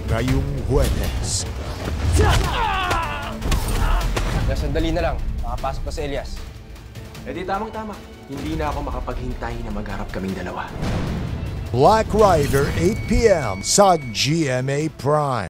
ngayong Huwebes. Sandali na lang, makapasok pa si Elias. Eh di tamang-tama. Hindi na ako makapaghintay na magharap kaming dalawa. Black Rider, 8 p.m. sa GMA Prime.